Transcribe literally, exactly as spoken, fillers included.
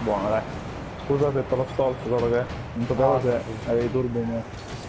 Buono, dai. Scusa se te l'ho tolto, solo che non sapevo No, se tranquillo. avevi turbo o no.